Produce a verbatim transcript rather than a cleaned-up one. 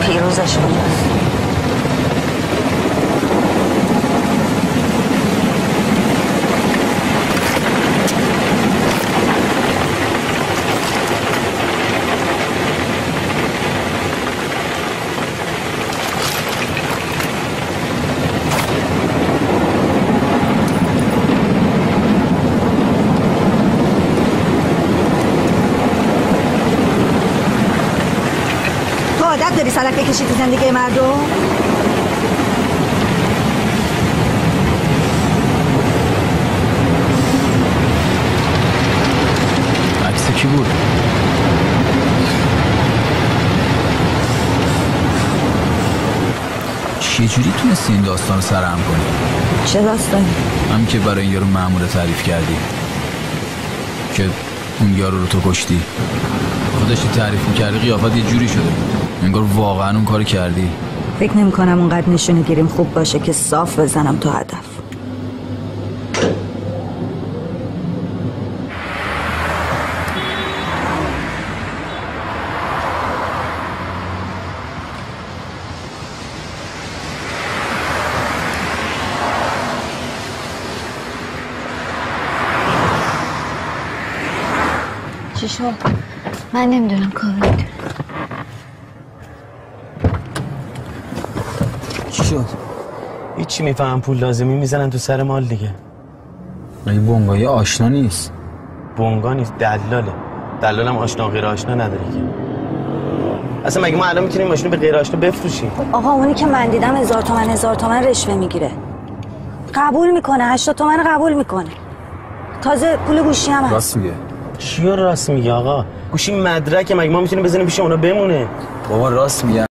پیروزشون. عادت داری سلک بکشی تو زندگی مردم؟ عکس کی بود؟ چجوری تونستی این داستان رو سرهم کنی؟ چه داستانی؟ همین که برای این یارو مأمور تعریف کردی که اون یارو رو تو کشتی. خودش تعریف میکردی قیافت یه جوری شده انگار واقعا اون کار کردی. فکر نمی کنم اونقدر نشونه گیریم خوب باشه که صاف بزنم تو هدف. چی شد؟ من نمیدونم کار میدونم. چی شد؟ هیچی میفهم پول لازمی میزنن تو سر مال دیگه. مگه بونگای آشنا نیست؟ بونگا نیست، دلاله. دلالم آشنا غیر آشنا نداره که. اصلا مگه ما الان میتونیم ماشین به غیر آشنا بفروشیم؟ آقا اونی که من دیدم هزار تومن هزار تومن رشوه میگیره. قبول میکنه، هشتاد تومن قبول میکنه. تازه پول گوشی هم هست. راست میگه. چیو راست میگه آقا؟ گوشی مدرکه، مگه ما میتونیم بزنیم پیش اونا بمونه؟ بابا راست میگه.